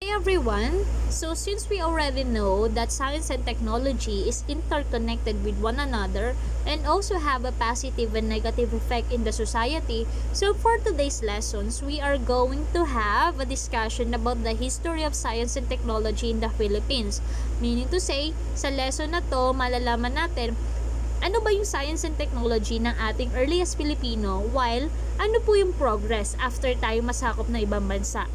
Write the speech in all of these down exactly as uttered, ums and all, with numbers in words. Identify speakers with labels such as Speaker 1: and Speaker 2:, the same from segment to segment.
Speaker 1: Hey everyone! So since we already know that science and technology is interconnected with one another and also have a positive and negative effect in the society, so for today's lessons, we are going to have a discussion about the history of science and technology in the Philippines. Meaning to say, sa lesson na to, malalaman natin ano ba yung science and technology ng ating earliest Filipino while ano po yung progress after tayo masakop na ibang bansa.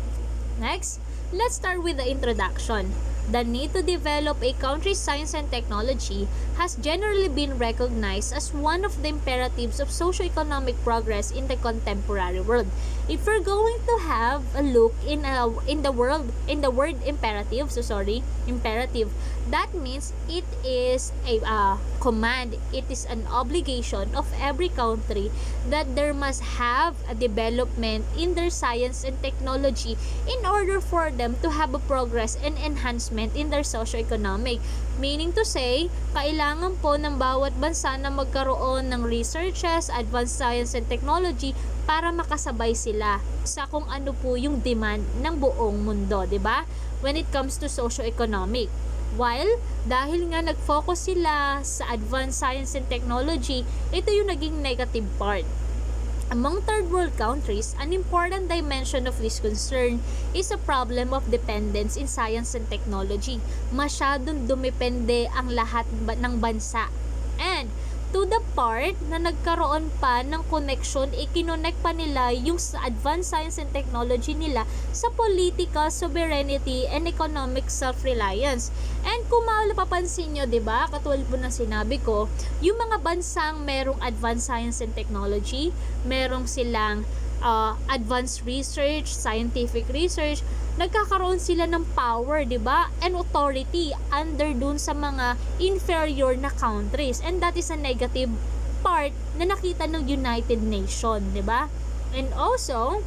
Speaker 1: Next, let's start with the introduction. The need to develop a country's science and technology has generally been recognized as one of the imperatives of socio-economic progress in the contemporary world. If we're going to have a look in a, in the world in the word imperative, so sorry, imperative, that means it is a uh, command, it is an obligation of every country that there must have a development in their science and technology in order for them to have a progress and enhancement in their socio-economic. Meaning to say, kailangan po ng bawat bansa na magkaroon ng researches, advanced science and technology para makasabay sila sa kung ano po yung demand ng buong mundo, 'di ba? When it comes to socio-economic. While dahil nga nag-focus sila sa advanced science and technology, ito yung naging negative part. Among third world countries, an important dimension of this concern is a problem of dependence in science and technology. Masyadong dumepende ang lahat ng bansa. And to the part na nagkaroon pa ng connection, i-connect pa nila yung sa advanced science and technology nila sa political sovereignty and economic self-reliance. And kung mapapansin nyo, diba, katulad po ng sinabi ko, yung mga bansang merong advanced science and technology, merong silang uh, advanced research, scientific research, nagkakaroon sila ng power, 'di ba? And authority under dun sa mga inferior na countries. And that is a negative part na nakita ng United Nations, 'di ba? And also,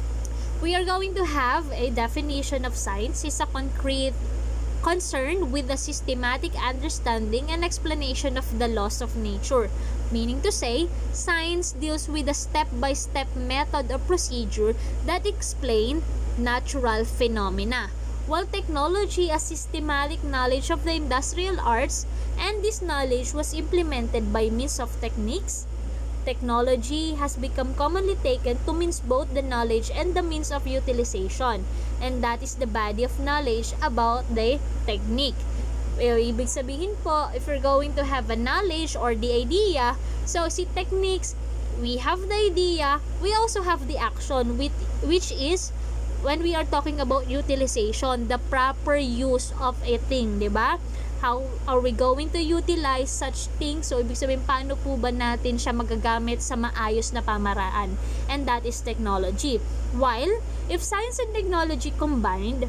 Speaker 1: we are going to have a definition of science is a concrete concern with the systematic understanding and explanation of the laws of nature. Meaning to say, science deals with a step-by-step method or procedure that explain natural phenomena, while technology a systematic knowledge of the industrial arts, and this knowledge was implemented by means of techniques. Technology has become commonly taken to mean both the knowledge and the means of utilization, and that is the body of knowledge about the technique. Ibig sabihin po, if we're going to have a knowledge or the idea, so si techniques, we have the idea, we also have the action, with, which is when we are talking about utilization, the proper use of a thing, di ba? How are we going to utilize such things? So, ibig sabihin, paano po ba natin siya magagamit sa maayos na pamaraan? And that is technology. While, if science and technology combined,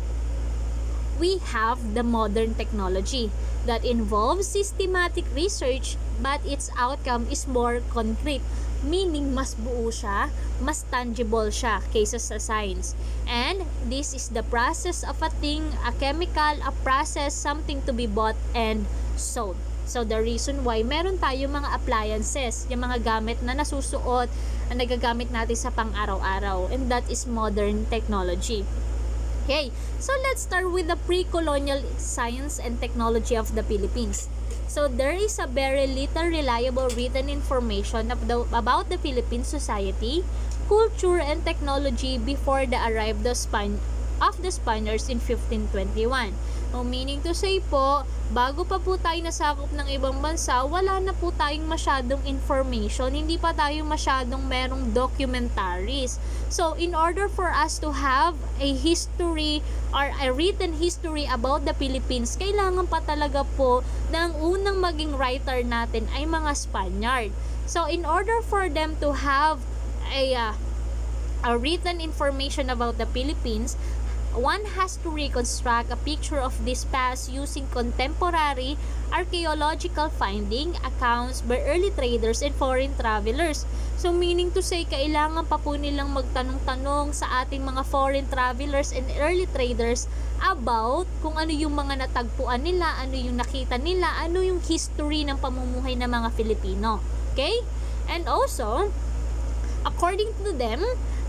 Speaker 1: we have the modern technology that involves systematic research, but its outcome is more concrete. Meaning, mas buo siya, mas tangible siya kaysa sa science. And this is the process of a thing, a chemical, a process, something to be bought and sold. So, the reason why meron tayo mga appliances, yung mga gamit na nasusuot, na nagagamit natin sa pang-araw-araw. And that is modern technology. Okay, so let's start with the pre-colonial science and technology of the Philippines. So there is a very little reliable written information of the, about the Philippine society, culture, and technology before the arrival of, Span of the Spaniards in fifteen twenty-one. So, meaning to say po, bago pa po tayo nasakop ng ibang bansa, wala na po tayong masyadong information, hindi pa tayo masyadong merong documentaries. So, in order for us to have a history or a written history about the Philippines, kailangan pa talaga po na ang unang maging writer natin ay mga Spaniard. So, in order for them to have a, uh, a written information about the Philippines, one has to reconstruct a picture of this past using contemporary archaeological finding, accounts by early traders and foreign travelers. So, meaning to say, kailangan pa po nilang magtanong-tanong sa ating mga foreign travelers and early traders about kung ano yung mga natagpuan nila, ano yung nakita nila, ano yung history ng pamumuhay ng mga Filipino. Okay? And also, according to them,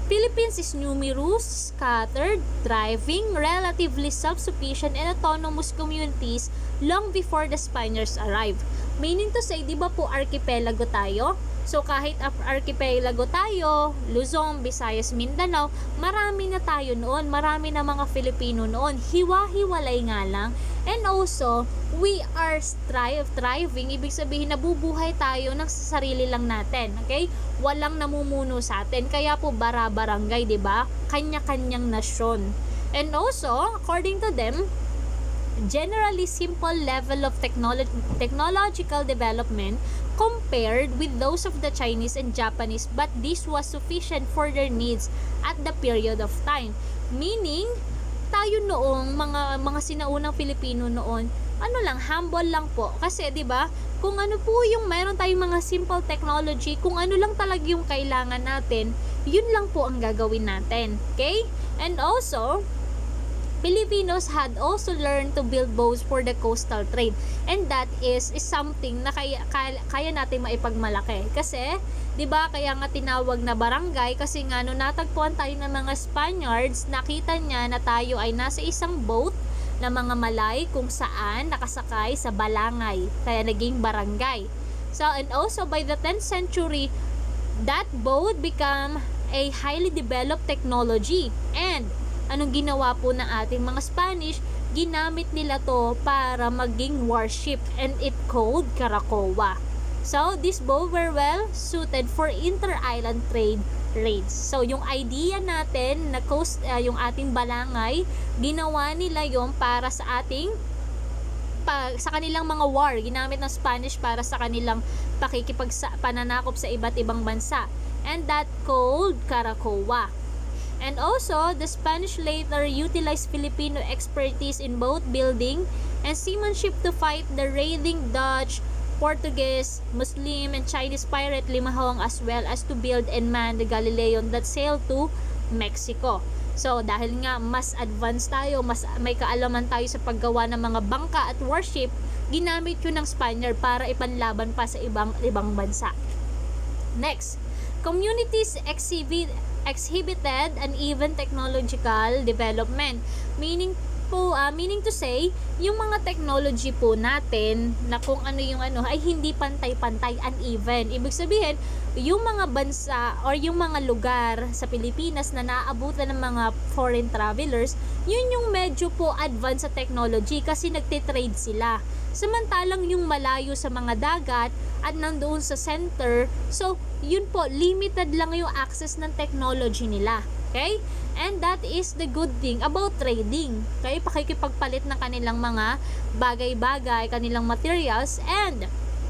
Speaker 1: Philippines is numerous, scattered, thriving, relatively self-sufficient and autonomous communities long before the Spaniards arrived. Meaning to say, di ba po archipelago tayo? So kahit archipelago tayo, Luzon, Visayas, Mindanao, marami na tayo noon, marami na mga Filipino noon. Hiwa-hiwalay nga lang. And also, we are strive, thriving, ibig sabihin nabubuhay tayo ng sarili lang natin, okay? Walang namumuno sa atin, kaya po bara-barangay, di ba? Kanya-kanyang nasyon. And also, according to them, generally simple level of technolo- technological development compared with those of the Chinese and Japanese, but this was sufficient for their needs at the period of time. Meaning, tayo noong mga mga sinaunang Filipino noon, ano lang, humble lang po. Kasi 'di ba, kung ano po yung mayroon tayong mga simple technology, kung ano lang talaga yung kailangan natin, yun lang po ang gagawin natin. Okay? And also, Filipinos had also learned to build boats for the coastal trade, and that is, is something na kaya, kaya, kaya natin maipagmalaki. Kasi 'di ba, kaya nga tinawag na barangay kasi nga no natagpuan tayo ng mga Spaniards, nakita niya na tayo ay nasa isang boat na mga Malay kung saan nakasakay sa balangay, kaya naging barangay. So, and also by the tenth century, that boat become a highly developed technology. And anong ginawa po ng ating mga Spanish? Ginamit nila to para maging warship, and it called Caracoa. So, this boat were well suited for inter-island trade raids. So, yung idea natin na coast, uh, yung ating balangay, ginawa nila yon para sa ating pa, sa kanilang mga war. Ginamit ng Spanish para sa kanilang pakikipag pananakop sa iba't ibang bansa. And that called Caracoa. And also, the Spanish later utilized Filipino expertise in boat building and seamanship to fight the raiding Dutch, Portuguese, Muslim, and Chinese pirate Limahong, as well as to build and man the Galileon that sailed to Mexico. So, dahil nga mas advanced tayo, mas may kaalaman tayo sa paggawa ng mga bangka at warship, ginamit yun ng Spaniard para ipanlaban pa sa ibang ibang bansa. Next, communities exhibit exhibited an even technological development, meaning po uh, meaning to say, yung mga technology po natin na kung ano yung ano ay hindi pantay-pantay, uneven. Ibig sabihin, yung mga bansa or yung mga lugar sa Pilipinas na naaabutan ng mga foreign travelers, yun yung medyo po advanced sa technology kasi nagtitrade sila. Samantalang yung malayo sa mga dagat at nandoon sa center, so yun po, limited lang yung access ng technology nila. Okay? And that is the good thing about trading. Okay? Pakikipagpalit ng kanilang mga bagay-bagay, kanilang materials, and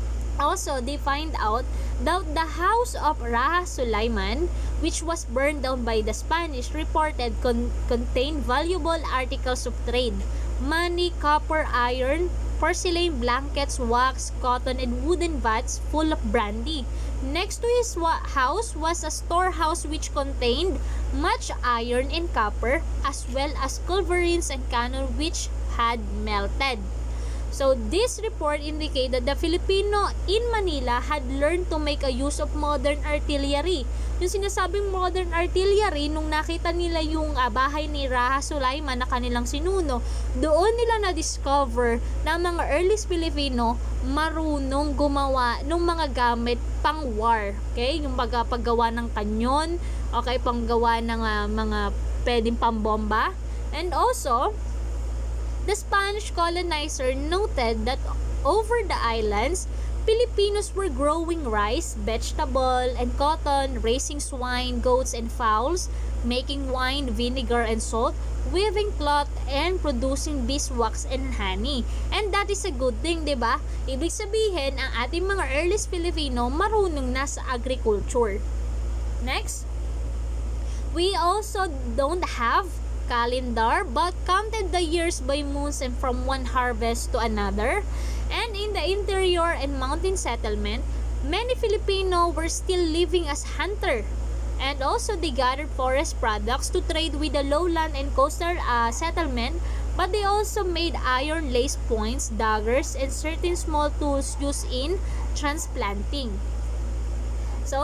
Speaker 1: also they find out that the house of Raja Sulaiman, which was burned down by the Spanish, reported con- contained valuable articles of trade: money, copper, iron, porcelain, blankets, wax, cotton, and wooden vats full of brandy. Next to his house was a storehouse which contained much iron and copper, as well as culverins and cannon which had melted. So, this report indicated that the Filipino in Manila had learned to make a use of modern artillery. Yung sinasabing modern artillery, nung nakita nila yung uh, bahay ni Raja Sulaiman na kanilang sinuno, doon nila na-discover na mga early Filipino marunong gumawa ng mga gamit pang war. Okay? Yung pag- paggawa ng kanyon, okay, panggawa ng uh, mga pwedeng pambomba. And also, the Spanish colonizer noted that over the islands, Filipinos were growing rice, vegetable, and cotton, raising swine, goats, and fowls, making wine, vinegar, and salt, weaving cloth, and producing beeswax and honey. And that is a good thing, di ba? Ibig sabihin, ang ating mga earliest Filipino marunong na sa agriculture. Next, we also don't have calendar but counted the years by moons and from one harvest to another. And in the interior and mountain settlement, many Filipino were still living as hunter, and also they gathered forest products to trade with the lowland and coastal uh, settlement, but they also made iron lace points, daggers, and certain small tools used in transplanting. So,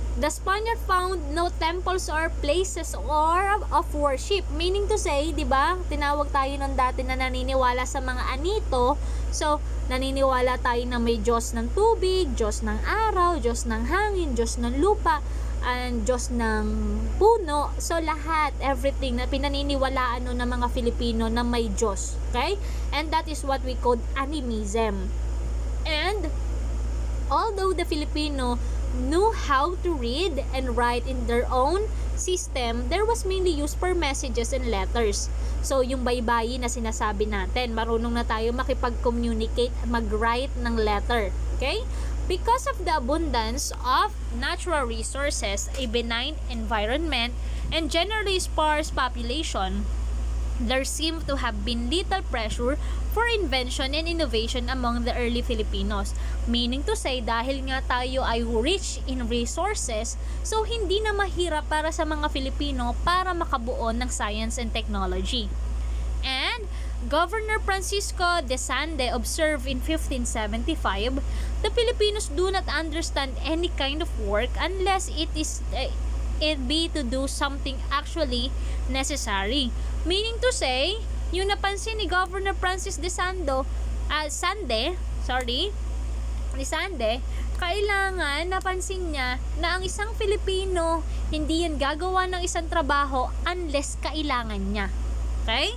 Speaker 1: The Spaniard found no temples or places or of worship. Meaning to say, di ba, tinawag tayo ng dati na naniniwala sa mga anito. So, naniniwala tayo na may Diyos ng tubig, Diyos ng araw, Diyos ng hangin, Diyos ng lupa, and Diyos ng puno. So, lahat, everything na pinaniniwalaan no ng mga Filipino na may Diyos. Okay? And that is what we call animism. And, although the Filipino knew how to read and write in their own system, there was mainly used for messages and letters. So, yung baybayin na sinasabi natin, marunong na tayo makipag-communicate, mag-write ng letter. Okay? Because of the abundance of natural resources, a benign environment, and generally sparse population, there seemed to have been little pressure for invention and innovation among the early Filipinos. Meaning to say, dahil nga tayo ay rich in resources, so hindi na mahirap para sa mga Filipino para makabuo ng science and technology. And Governor Francisco de Sande observed in fifteen seventy-five, the Filipinos do not understand any kind of work unless it is uh, it be to do something actually necessary. Meaning to say, yung napansin ni Governor Francis de Sando, uh, Sande, sorry, ni Sande, kailangan napansin niya na ang isang Filipino hindi yan gagawa ng isang trabaho unless kailangan niya. Okay?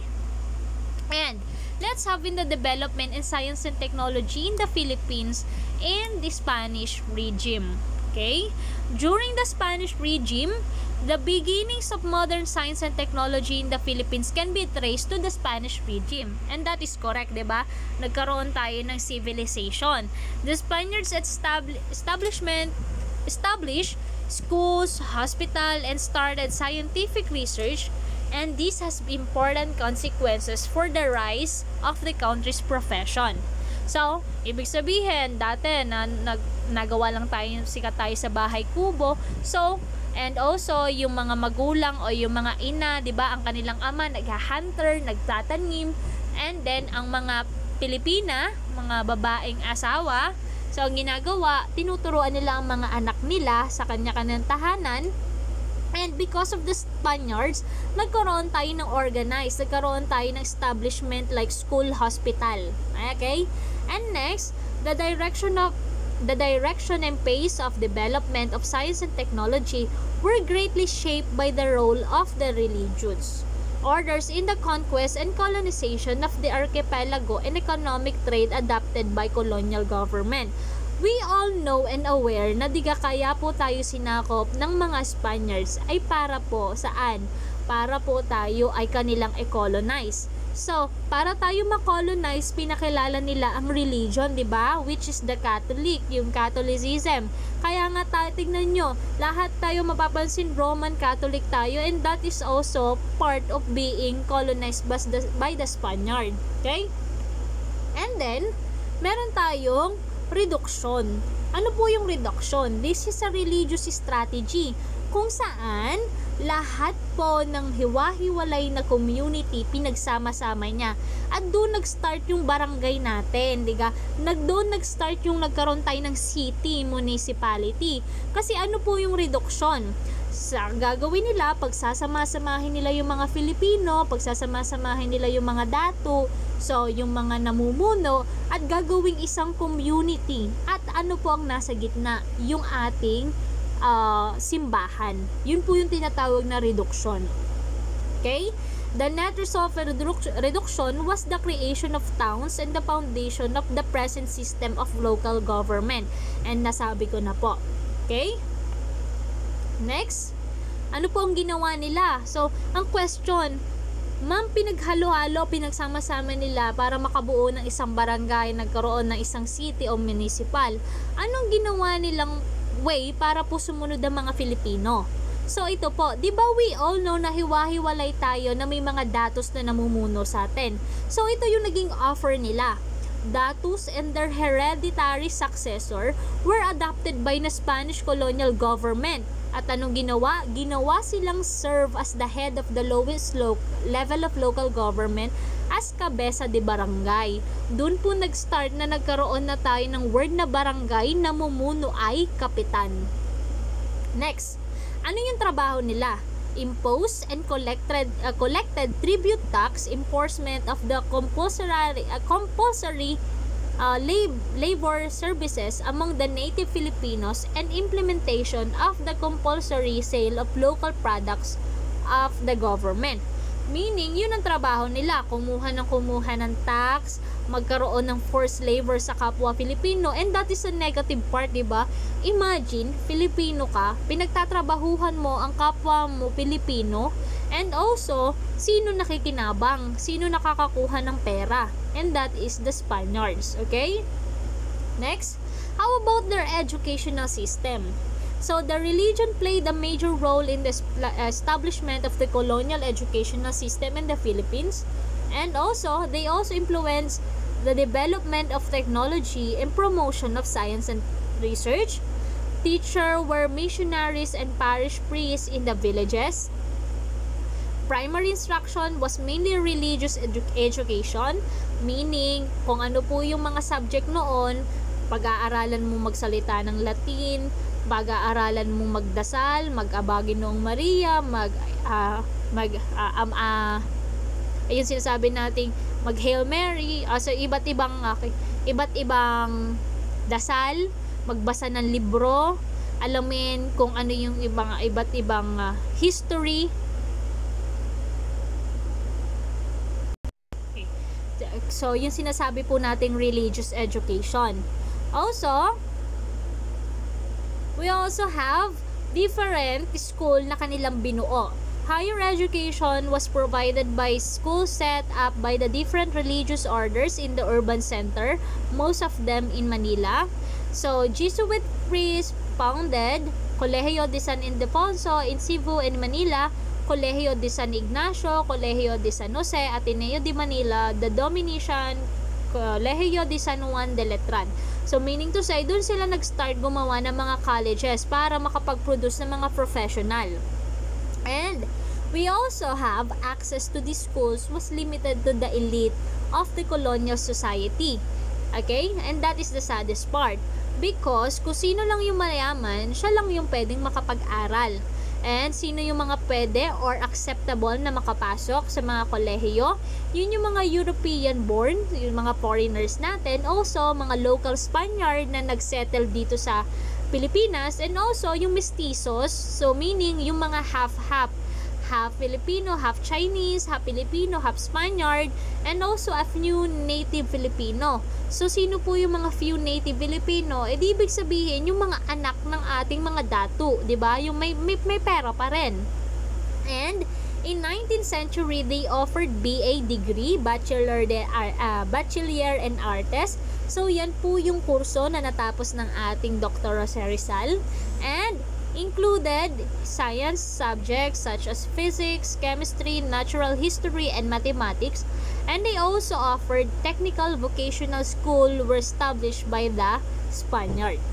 Speaker 1: And let's have in the development in science and technology in the Philippines in the Spanish regime. Okay? During the Spanish regime, the beginnings of modern science and technology in the Philippines can be traced to the Spanish regime. And that is correct, diba? Nagkaroon tayo ng civilization. The Spaniards establ- establishment established schools, hospital, and started scientific research, and this has important consequences for the rise of the country's profession. So, ibig sabihin, dati na nag, nagawa lang tayo, sikat tayo sa bahay kubo. So, and also, yung mga magulang o yung mga ina, di ba, ang kanilang ama, nag-hunter, nagtatanim. And then, ang mga Pilipina, mga babaeng asawa, so, ang ginagawa, tinuturuan nila ang mga anak nila sa kanya-kanyang tahanan. And because of the Spaniards, nagkaroon tayo ng organized, nagkaroon tayo ng establishment like school, hospital. Okay? And next, the direction of the direction and pace of development of science and technology were greatly shaped by the role of the religious orders in the conquest and colonization of the archipelago and economic trade adopted by colonial government. We all know and aware na diga kaya po tayo sinakop ng mga Spaniards ay para po saan? Para po tayo ay kanilang i-colonize. So, para tayo ma-colonize, pinakilala nila ang religion, di ba? Which is the Catholic, yung Catholicism. Kaya nga tayo, tignan nyo, lahat tayo mapapansin Roman Catholic tayo, and that is also part of being colonized by the, by the Spaniard. Okay? And then, meron tayong reduction. Ano po yung reduction? This is a religious strategy kung saan lahat po ng hiwa-hiwalay na community pinagsama-sama niya. At doon nag-start yung barangay natin, diga? Nag doon nag-start yung nagkaroon tayo ng city, municipality. Kasi ano po yung reduction? Sa gagawin nila, pagsasama-samahin nila yung mga Filipino, pagsasama-samahin nila yung mga dato, so yung mga namumuno, at gagawing isang community. At ano po ang nasa gitna? Yung ating uh, simbahan. Yun po yung tinatawag na reduction. Okay? The net result of reduction was the creation of towns and the foundation of the present system of local government. And nasabi ko na po. Okay? Next, ano po ang ginawa nila? So, ang question, ma'am, pinaghalo-halo, pinagsama-sama nila para makabuo ng isang barangay, nagkaroon ng isang city o municipal. Anong ginawa nilang way para po sumunod ang mga Filipino? So, ito po, di ba we all know na hiwa-hiwalay tayo na may mga datos na namumuno sa atin? So, ito yung naging offer nila. Datus and their hereditary successor were adopted by the Spanish colonial government. At anong ginawa? Ginawa silang serve as the head of the lowest lo- level of local government as kabesa de barangay. Doon po nag-start na nagkaroon na tayo ng word na barangay, na mumuno ay kapitan. Next, ano yung trabaho nila? Impose and collected uh, collected tribute tax, enforcement of the compulsory uh, compulsory uh, lab, labor services among the native Filipinos, and implementation of the compulsory sale of local products of the government. Meaning, yun ang trabaho nila, kumuha ng kumuha ng tax, magkaroon ng forced labor sa kapwa Filipino, and that is a negative part, diba? Imagine, Filipino ka, pinagtatrabahuhan mo ang kapwa mo Filipino, and also, sino nakikinabang? Sino nakakakuha ng pera? And that is the Spaniards, okay? Next, how about their educational system? So, the religion played a major role in the establishment of the colonial educational system in the Philippines, and also, they also influenced the development of technology and promotion of science and research. Teachers were missionaries and parish priests in the villages. Primary instruction was mainly religious edu- education, meaning kung ano po yung mga subject noon, pag-aaralan mo magsalita ng Latin, pag-aaralan mo magdasal, mag-abagin noong Maria, mag uh, mag uh, um, uh, ayun sinasabi nating mag Hail Mary, uh, so iba't ibang okay, iba't ibang dasal, magbasa ng libro, alamin kung ano yung ibang iba't ibang uh, history. Okay. So yung sinasabi po nating religious education. Also, we also have different school na kanilang binuo. Higher education was provided by schools set up by the different religious orders in the urban center, most of them in Manila. So, Jesuit priests founded Colegio de San Ildefonso in Cebu and Manila, Colegio de San Ignacio, Colegio de San Jose, Ateneo de Manila, the Dominican Colegio de San Juan de Letran. So, meaning to say, dun sila nag-start gumawa ng mga colleges para makapag-produce ng mga professional. And, we also have access to these schools was limited to the elite of the colonial society. Okay? And that is the saddest part. Because, kung sino lang yung mayaman, siya lang yung pwedeng makapag-aral. And sino yung mga pwede or acceptable na makapasok sa mga kolehiyo? Yun yung mga European born, yung mga foreigners natin, also mga local Spaniard na nagsettle dito sa Pilipinas, and also yung mestizos, so meaning yung mga half-half, half Filipino, half Chinese, half Filipino, half Spaniard, and also a few native Filipino. So, sino po yung mga few native Filipino? Eh, di ibig sabihin, yung mga anak ng ating mga datu, di ba? Yung may, may, may pera pa rin. And, in nineteenth century, they offered B A degree, Bachelor de uh, Bachelier and Artes. So, yan po yung kurso na natapos ng ating Doctor Jose Rizal. And, included science subjects such as physics, chemistry, natural history, and mathematics. And they also offered technical vocational school were established by the Spaniard.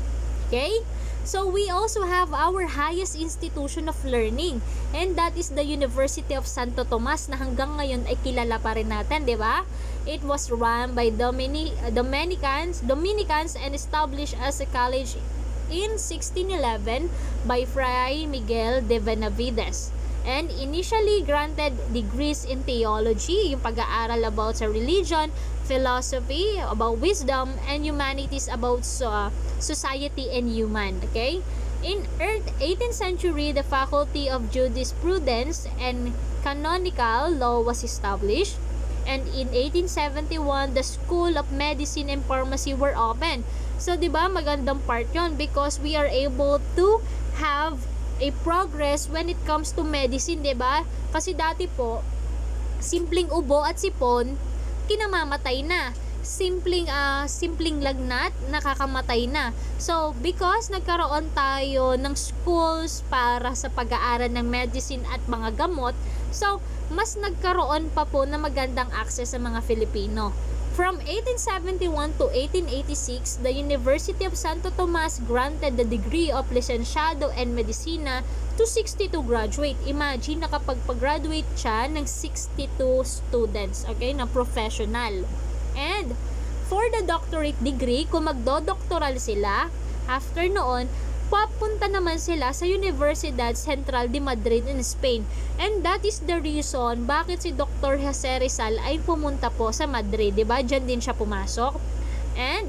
Speaker 1: Okay? So, we also have our highest institution of learning, and that is the University of Santo Tomas, na hanggang ngayon ay kilala pa rin natin, di ba? It was run by Domini Dominicans, Dominicans and established as a college in sixteen eleven by Fray Miguel de Benavides, and initially granted degrees in theology, yung pag-aaral about sa religion, philosophy, about wisdom, and humanities about uh, society and human. Okay? In eighteenth century, the Faculty of Jurisprudence and Canonical Law was established, and in eighteen seventy-one, the School of Medicine and Pharmacy were opened. So, di ba, magandang part yon because we are able to have a progress when it comes to medicine, di ba? Kasi dati po, simpleng ubo at sipon, kinamamatay na. Simpleng, uh, simpleng lagnat, nakakamatay na. So, because nagkaroon tayo ng schools para sa pag-aaral ng medicine at mga gamot, so, mas nagkaroon pa po na magandang access sa mga Filipino. From eighteen seventy-one to eighteen eighty-six, the University of Santo Tomas granted the degree of Licenciado and Medicina to sixty-two graduate. Imagine, nakapag-graduate siya ng sixty-two students, okay, na professional. And for the doctorate degree, kung magdo-doctoral sila, after noon, papunta naman sila sa Universidad Central de Madrid in Spain. And that is the reason bakit si Doctor Jose Rizal ay pumunta po sa Madrid, diba? Diyan din siya pumasok. And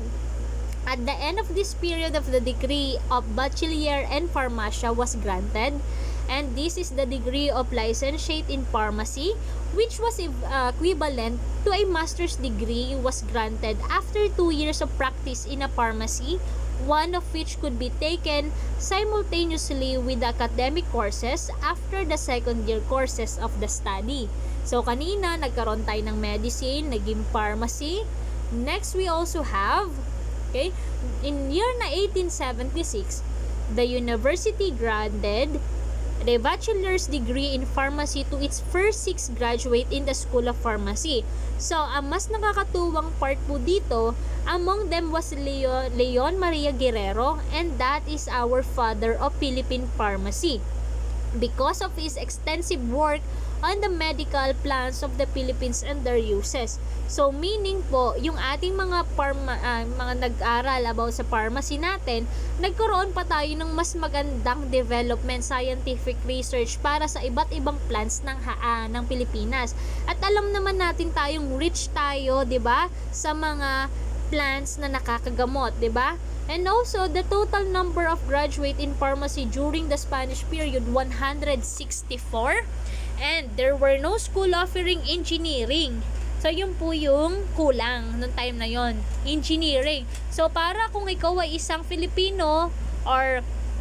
Speaker 1: at the end of this period of the degree of Bachelier in Pharmacia was granted. And this is the degree of licentiate in pharmacy, which was uh, equivalent to a master's degree, was granted after two years of practice in a pharmacy, one of which could be taken simultaneously with the academic courses after the second year courses of the study. So kanina nagkaroon tayo ng medicine, naging pharmacy. Next we also have, okay, in year na eighteen seventy-six, the university granted the bachelor's degree in pharmacy to its first six graduate in the School of Pharmacy. So, ang mas nakakatuwang part po dito, among them was Leon, Leon Maria Guerrero, and that is our father of Philippine pharmacy. Because of his extensive work on the medical plans of the Philippines and their uses. So, meaning po, yung ating mga pharma, uh, mga nag-aral about sa pharmacy natin, nagkaroon pa tayo ng mas magandang development, scientific research para sa iba't ibang plants ng haa ng Pilipinas. At alam naman natin tayong rich tayo, 'di ba, sa mga plants na nakakagamot, 'di ba? And also, the total number of graduate in pharmacy during the Spanish period, one hundred sixty-four. And there were no school offering engineering. So, yun po yung kulang noong time na yon, engineering. So, para kung ikaw ay isang Filipino or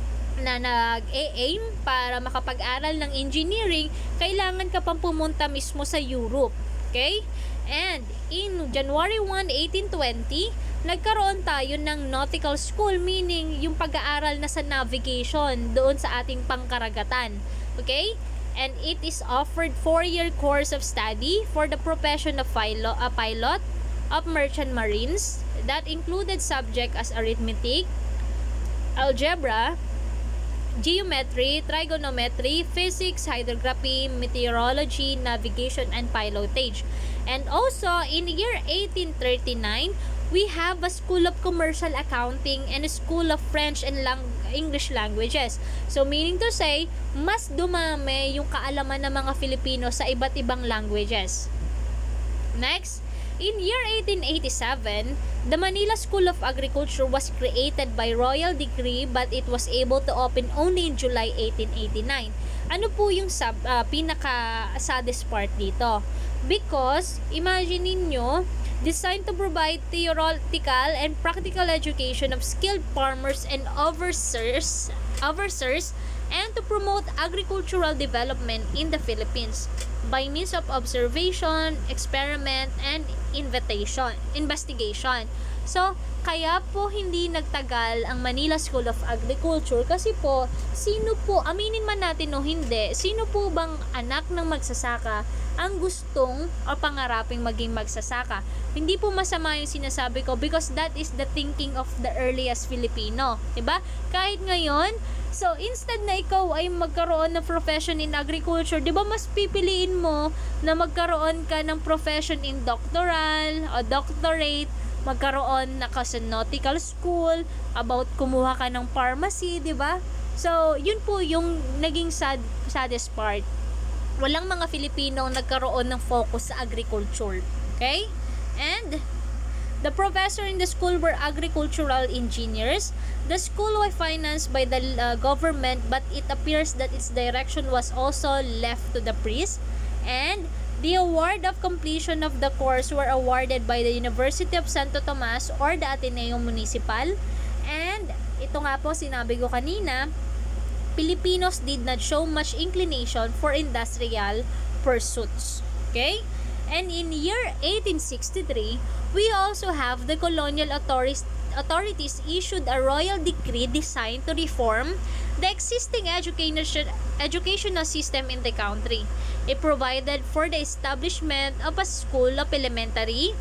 Speaker 1: na nag-aim para makapag-aral ng engineering, kailangan ka pang pumunta mismo sa Europe. Okay? And in January first, eighteen twenty, nagkaroon tayo ng nautical school, meaning yung pag-aaral na sa navigation doon sa ating pangkaragatan. Okay? And it is offered four-year course of study for the profession of philo- a pilot of merchant marines that included subject as arithmetic, algebra, geometry, trigonometry, physics, hydrography, meteorology, navigation, and pilotage. And also, in year eighteen thirty-nine, we have a School of Commercial Accounting and a School of French and Lang- English Languages. So, meaning to say, mas dumami yung kaalaman ng mga Filipino sa iba't ibang languages. Next, in year eighteen eighty-seven, the Manila School of Agriculture was created by royal decree, but it was able to open only in July eighteen eighty-nine. Ano po yung sub, uh, pinaka-saddest part dito? Because, imagine ninyo, designed to provide theoretical and practical education of skilled farmers and overseers, overseers and to promote agricultural development in the Philippines by means of observation, experiment, and invitation, investigation. So, kaya po hindi nagtagal ang Manila School of Agriculture kasi po, sino po, aminin man natin o hindi, sino po bang anak ng magsasaka ang gustong o pangaraping maging magsasaka? Hindi po masama yung sinasabi ko because that is the thinking of the earliest Filipino. Diba? Kahit ngayon, so instead na ikaw ay magkaroon ng profession in agriculture, diba mas pipiliin mo na magkaroon ka ng profession in doctoral o doctorate, magkaroon na ka sa nautical school, about kumuha ka ng pharmacy, diba? So, yun po yung naging sad, saddest part. Walang mga Filipino nagkaroon ng focus sa agriculture. Okay? And the professor in the school were agricultural engineers. The school was financed by the uh, government, but it appears that its direction was also left to the priest. And the award of completion of the course were awarded by the University of Santo Tomas or the Ateneo Municipal. And ito nga po sinabi ko kanina, Filipinos did not show much inclination for industrial pursuits. Okay? And in year eighteen sixty-three, we also have the colonial authorities authorities issued a royal decree designed to reform the existing education educational system in the country. It provided for the establishment of a school of elementary,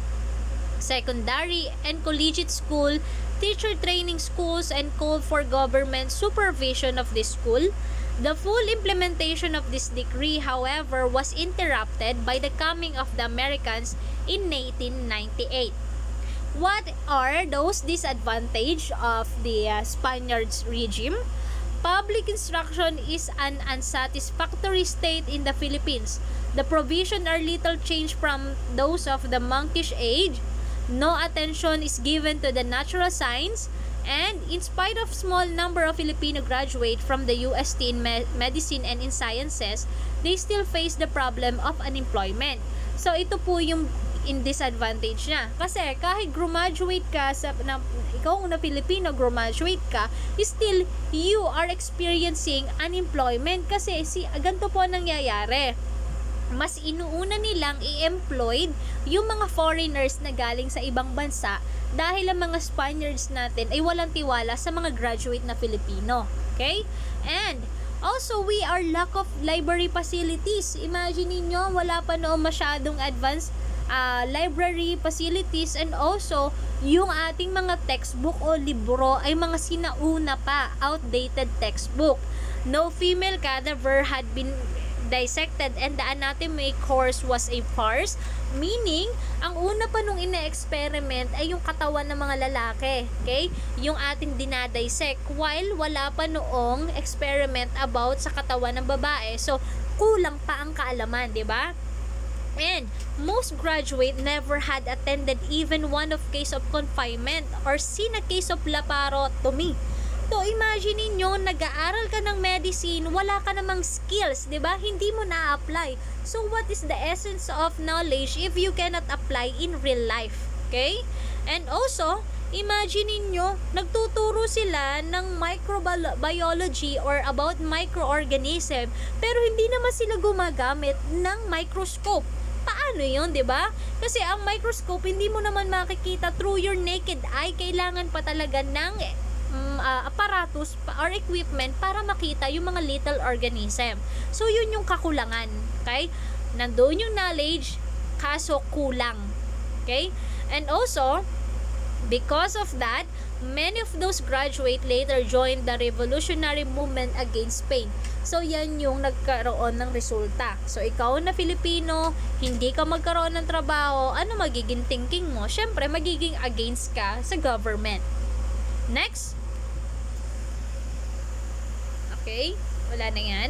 Speaker 1: secondary, and collegiate school, teacher training schools, and called for government supervision of this school. The full implementation of this decree, however, was interrupted by the coming of the Americans in eighteen ninety-eight. What are those disadvantages of the uh, Spaniards regime? Public instruction is an unsatisfactory state in the Philippines. The provisions are little changed from those of the monkish age. No attention is given to the natural science, and in spite of small number of Filipino graduate from the U S T in me- medicine and in sciences, they still face the problem of unemployment. So ito po yung in disadvantage niya. Kasi kahit graduate ka sa na, ikaw na Filipino graduate ka, still you are experiencing unemployment kasi si ganito po nangyayari. Mas inuuna nilang i-employed yung mga foreigners na galing sa ibang bansa dahil ang mga Spaniards natin ay walang tiwala sa mga graduate na Filipino. Okay? And also, we are lack of library facilities. Imagine niyo wala pa noong masyadong advanced uh, library facilities, and also yung ating mga textbook o libro ay mga sinauna pa, outdated textbook. No female cadaver had been dissected and the anatomy course was a farce, meaning ang una pa nung ina-experiment ay yung katawan ng mga lalaki, okay? Yung ating dinadissect, while wala pa noong experiment about sa katawan ng babae. So kulang pa ang kaalaman, di ba? And most graduate never had attended even one of case of confinement or seen a case of laparotomy. So, imagine niyo nag-aaral ka ng medicine, wala ka namang skills, di ba? Hindi mo na-apply. So, what is the essence of knowledge if you cannot apply in real life? Okay? And also, imagine niyo nagtuturo sila ng microbiology or about microorganism, pero hindi naman sila gumagamit ng microscope. Paano yun, di ba? Kasi ang microscope, hindi mo naman makikita through your naked eye. Kailangan pa talaga ng Uh, apparatus or equipment para makita yung mga little organism. So, yun yung kakulangan. Okay? Nandoon yung knowledge, kaso kulang. Okay? And also, because of that, many of those graduate later joined the revolutionary movement against Spain. So, yan yung nagkaroon ng resulta. So, ikaw na Filipino, hindi ka magkaroon ng trabaho, ano magiging thinking mo? Syempre, magiging against ka sa government. Next. Okay? Wala na yan.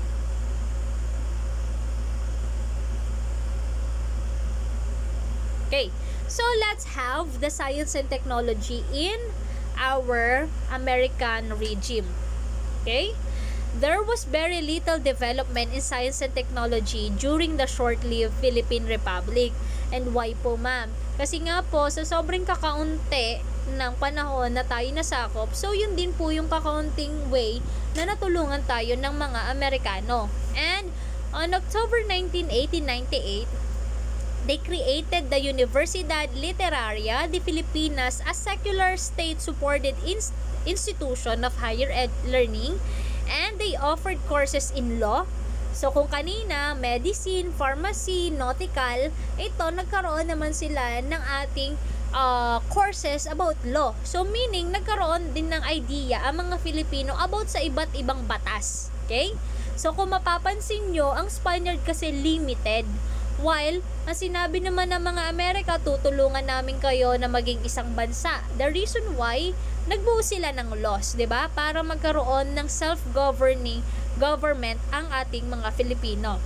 Speaker 1: Okay. So, let's have the science and technology in our American regime. Okay? There was very little development in science and technology during the short-lived Philippine Republic. And why po, ma'am? Kasi nga po, sa sobrang kakaunti ng panahon na tayo nasakop, so yun din po yung kakaunting way na natulungan tayo ng mga Amerikano. And on October nineteen, eighteen ninety-eight, they created the Universidad Literaria de Filipinas, a secular state-supported inst- institution of higher ed learning, and they offered courses in law. So, kung kanina, medicine, pharmacy, nautical, ito, nagkaroon naman sila ng ating uh, courses about law. So, meaning, nagkaroon din ng idea ang mga Filipino about sa iba't ibang batas. Okay? So, kung mapapansin nyo, ang Spaniard kasi limited. While, ang sinabi naman ng mga Amerika, tutulungan namin kayo na maging isang bansa. The reason why, nagbuo sila ng laws, 'di ba? Para magkaroon ng self-governing government ang ating mga Filipino.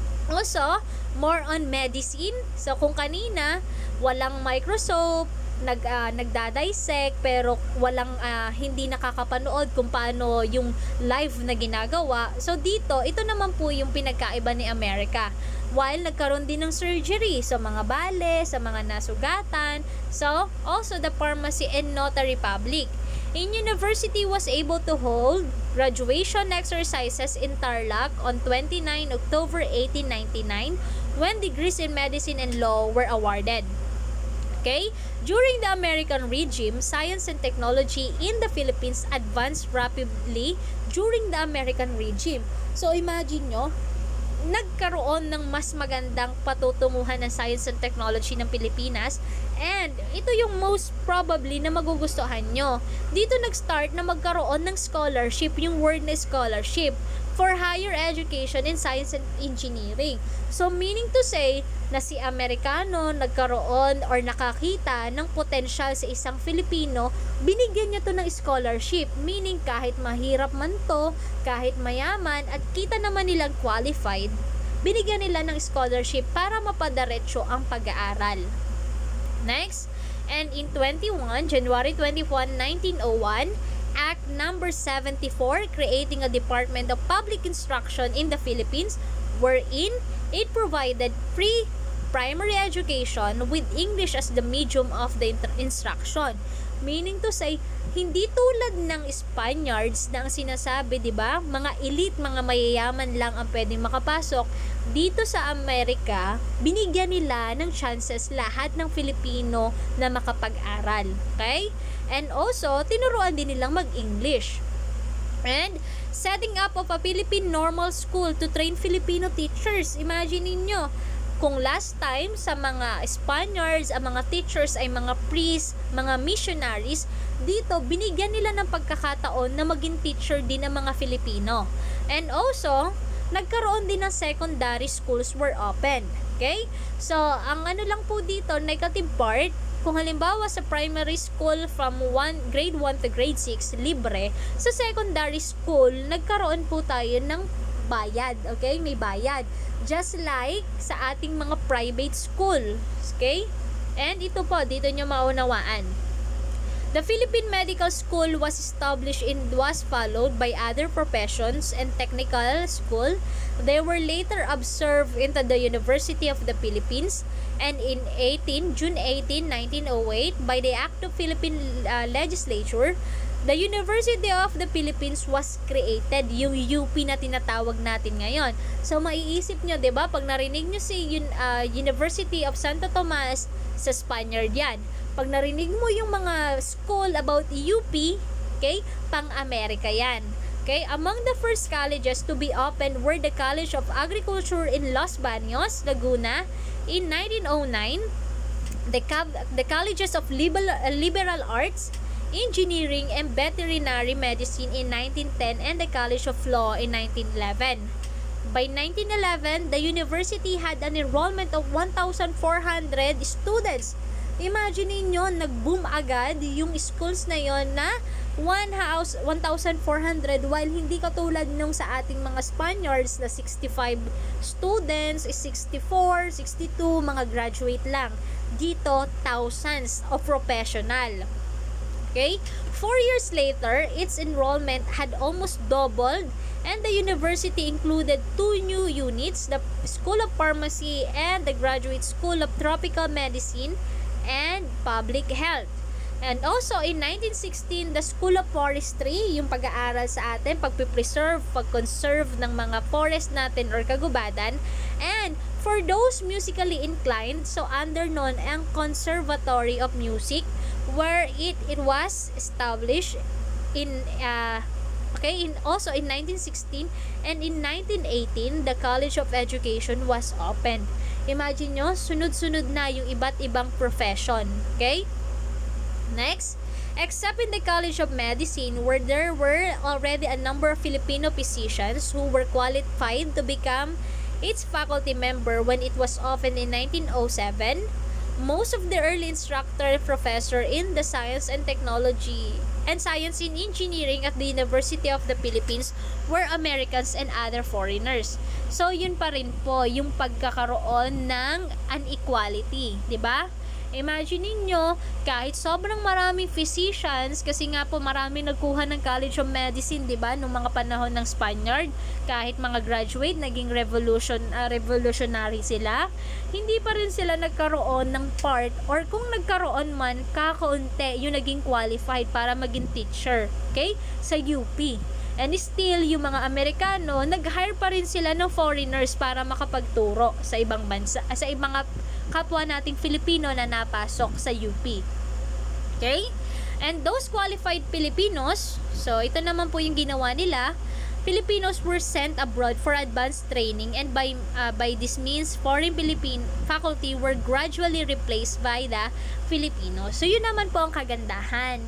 Speaker 1: Also, more on medicine. So, kung kanina, walang microscope, nag, uh, nagdadissect, pero walang uh, hindi nakakapanood kung paano yung live na ginagawa. So, dito, ito naman po yung pinagkaiba ni Amerika. While nagkaroon din ng surgery sa mga bale, sa mga nasugatan. So, also the pharmacy and notary public. In university was able to hold graduation exercises in Tarlac on twenty-ninth of October eighteen ninety-nine when degrees in medicine and law were awarded. Okay? During the American regime, science and technology in the Philippines advanced rapidly during the American regime. So, imagine nyo, nagkaroon ng mas magandang patutunguhan ng science and technology ng Pilipinas, and ito yung most probably na magugustuhan nyo. Dito nag-start na magkaroon ng scholarship, yung word na scholarship. for higher education in science and engineering. So meaning to say na si Amerikano nagkaroon or nakakita ng potensyal sa isang Filipino, binigyan niya to ng scholarship, meaning kahit mahirap man to, kahit mayaman at kita naman nilang qualified, binigyan nila ng scholarship para mapadaretso ang pag-aaral. Next, and in twenty-one, January twenty-first, nineteen oh one, Act number seventy-four creating a Department of Public Instruction in the Philippines, wherein it provided free primary education with English as the medium of the instruction. Meaning to say, hindi tulad ng Spaniards na ang sinasabi, 'di ba? Mga elite, mga mayayaman lang ang pwedeng makapasok. Dito sa Amerika, binigyan nila ng chances lahat ng Filipino na makapag-aral. Okay? And also, tinuruan din nilang mag-English. And setting up of a Philippine normal school to train Filipino teachers. Imagine niyo, kung last time sa mga Spaniards, ang mga teachers ay mga priests, mga missionaries, dito binigyan nila ng pagkakataon na maging teacher din ang mga Filipino. And also, nagkaroon din ng secondary schools were open. Okay? So, ang ano lang po dito, negative part, kung halimbawa sa primary school from one, grade one to grade six, libre, sa secondary school, nagkaroon po tayo ng bayad. Okay? May bayad. Just like sa ating mga private school. Okay? And ito po, dito nyo maunawaan. The Philippine Medical School was established and was followed by other professions and technical school. They were later observed into the University of the Philippines, and in June eighteenth, nineteen oh eight, by the Act of Philippine uh, Legislature, the University of the Philippines was created, yung U P na tinatawag natin ngayon. So maiisip nyo, 'di ba, pag narinig nyo si uh, University of Santo Tomas, sa Spaniard yan. Pag narinig mo yung mga school about U P, okay, pang-Amerika yan. Okay, among the first colleges to be opened were the College of Agriculture in Los Baños, Laguna in nineteen oh nine, the, the Colleges of Liberal, uh, Liberal Arts, Engineering, and Veterinary Medicine in nineteen ten, and the College of Law in nineteen eleven. By nineteen eleven, the university had an enrollment of one thousand four hundred students. Imagine niyo, nag-boom agad yung schools na yon na one thousand four hundred, while hindi katulad nung sa ating mga Spaniards na sixty-five students, sixty-four, sixty-two, mga graduate lang. Dito, thousands of professional. Okay? Four years later, its enrollment had almost doubled, and the university included two new units, the School of Pharmacy and the Graduate School of Tropical Medicine and Public Health. And also in nineteen sixteen, the School of Forestry, yung pag-aaral sa atin, pagpipreserve, pag-conserve ng mga forest natin or kagubatan. And for those musically inclined, so under nun ang Conservatory of Music, where it it was established in uh, okay, in also in nineteen sixteen, and in nineteen eighteen, the College of Education was opened. Imagine nyo, sunod-sunod na yung iba't ibang profession. Okay? Next, except in the College of Medicine, where there were already a number of Filipino physicians who were qualified to become its faculty member when it was opened in nineteen oh seven, most of the early instructor professor in the science and technology and science and engineering at the University of the Philippines were Americans and other foreigners. So, yun pa rin po yung pagkakaroon ng inequality, di ba? Imagine niyo, kahit sobrang maraming physicians, kasi nga po maraming nagkuha ng College of Medicine, di ba, nung mga panahon ng Spaniard, kahit mga graduate, naging revolution, uh, revolutionary sila, hindi pa rin sila nagkaroon ng part, or kung nagkaroon man, kakaunti yung naging qualified para maging teacher, okay, sa U P. And still, yung mga Amerikano, nag-hire pa rin sila ng foreigners para makapagturo sa ibang bansa, sa ibang kapwa nating Filipino na napasok sa U P. Okay? And those qualified Filipinos, so ito naman po yung ginawa nila, Filipinos were sent abroad for advanced training, and by uh, by this means, foreign Philippine faculty were gradually replaced by the Filipinos. So yun naman po ang kagandahan.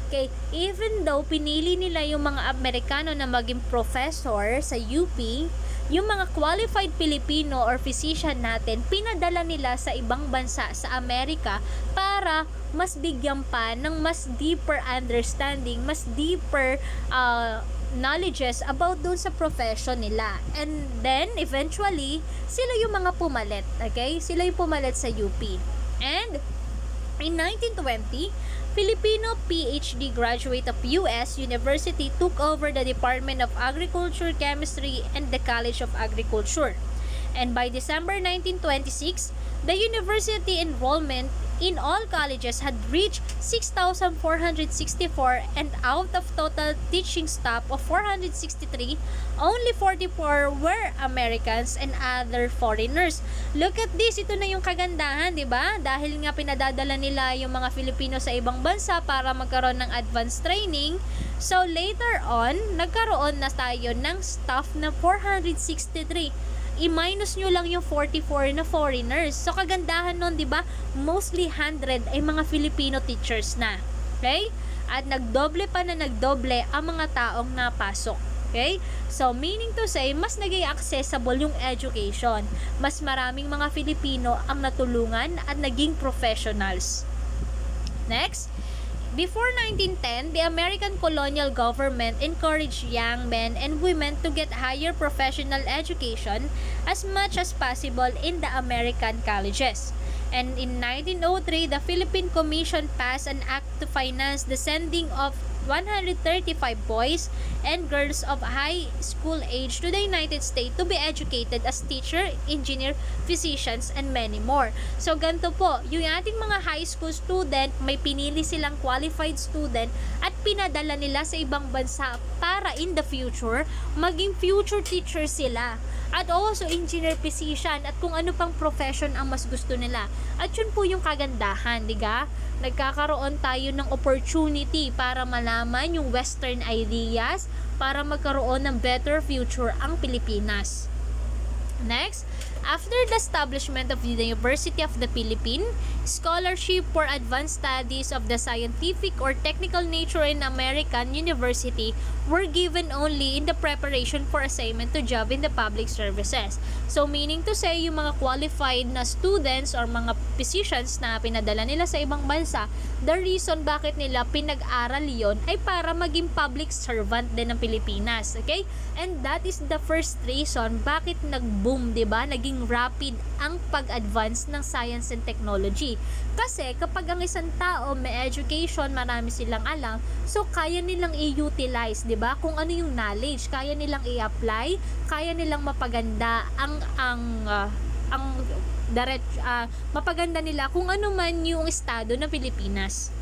Speaker 1: Okay, even though pinili nila yung mga Amerikano na maging professor sa U P, yung mga qualified Filipino or physician natin, pinadala nila sa ibang bansa sa Amerika para mas bigyan pa ng mas deeper understanding, mas deeper uh, knowledges about doon sa profession nila. And then, eventually, sila yung mga pumalit. Okay? Sila yung pumalit sa U P. And, in nineteen twenty, Filipino P H D graduate of U S University took over the Department of Agriculture, Chemistry, and the College of Agriculture. And by December nineteen twenty-six, the university enrollment in all colleges had reached six thousand four hundred sixty-four, and out of total teaching staff of four hundred sixty-three, only forty-four were Americans and other foreigners. Look at this, ito na yung kagandahan, di ba? Dahil nga pinadadala nila yung mga Filipino sa ibang bansa para magkaroon ng advanced training. So later on, nagkaroon na tayo ng staff na four hundred sixty-three. I-minus nyo lang yung forty-four na foreigners. So, kagandahan nun, di ba? Mostly one hundred ay mga Filipino teachers na. Okay? At nagdoble pa na nagdoble ang mga taong napasok. Okay? So, meaning to say, mas naging accessible yung education. Mas maraming mga Filipino ang natulungan at naging professionals. Next, before nineteen ten, the American colonial government encouraged young men and women to get higher professional education as much as possible in the American colleges. And in nineteen oh three, the Philippine Commission passed an act to finance the sending of one hundred thirty-five boys and girls of high school age to the United States to be educated as teacher, engineer, physicians, and many more. So, ganito po, yung ating mga high school student, may pinili silang qualified student at pinadala nila sa ibang bansa para in the future, maging future teacher sila. At also, engineer, physician, at kung ano pang profession ang mas gusto nila. At yun po yung kagandahan, diga? Nagkakaroon tayo ng opportunity para malaman yung Western ideas para magkaroon ng better future ang Pilipinas. Next, after the establishment of the University of the Philippines, scholarship for advanced studies of the scientific or technical nature in American university were given only in the preparation for assignment to job in the public services. So, meaning to say, yung mga qualified na students or mga physicians na pinadala nila sa ibang bansa, the reason bakit nila pinag-aral yon ay para maging public servant din ng Pilipinas. Okay? And that is the first reason bakit nag-boom, diba? Naging rapid ang pag-advance ng science and technology. Kasi kapag ang isang tao may education, marami silang alam, so kaya nilang i-utilize, diba? Kung ano yung knowledge, kaya nilang i-apply, kaya nilang mapaganda ang ang uh, ang direct uh, mapaganda nila kung ano man yung estado ng Pilipinas.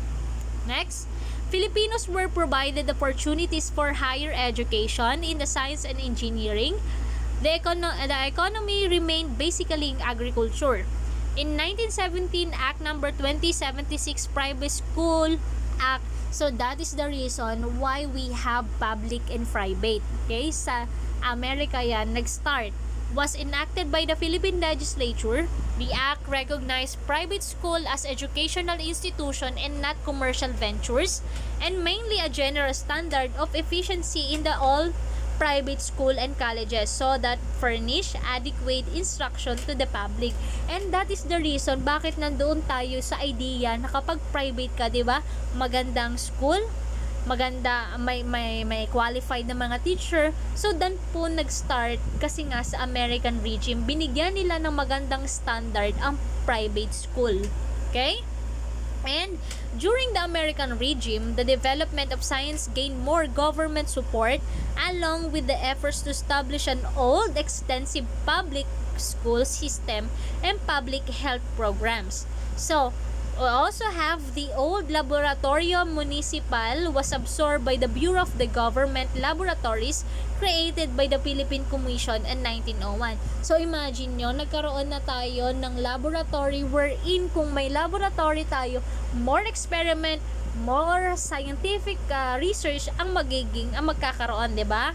Speaker 1: Next, Filipinos were provided opportunities for higher education in the science and engineering. The, econo- the economy remained basically in agriculture. In nineteen seventeen, Act number twenty seventy-six, Private School Act. So that is the reason why we have public and private. Okay? Sa Amerika yan, nag-start. Was enacted by the Philippine Legislature. The Act recognized private school as educational institution and not commercial ventures, and mainly a general standard of efficiency in the all private school and colleges so that furnish adequate instruction to the public. And that is the reason bakit nandoon tayo sa idea na kapag private ka, di ba, magandang school, maganda, may, may, may qualified na mga teacher. So, dan po nag-start kasi nga sa American regime, binigyan nila ng magandang standard ang private school. Okay? And during the American regime, the development of science gained more government support along with the efforts to establish an old, extensive public school system and public health programs. So, we also have the old Laboratorium Municipal was absorbed by the Bureau of the Government Laboratories created by the Philippine Commission in nineteen oh one. So imagine nyo, nagkaroon na tayo ng laboratory wherein kung may laboratory tayo, more experiment, more scientific uh, research ang magiging, ang magkakaroon, di ba?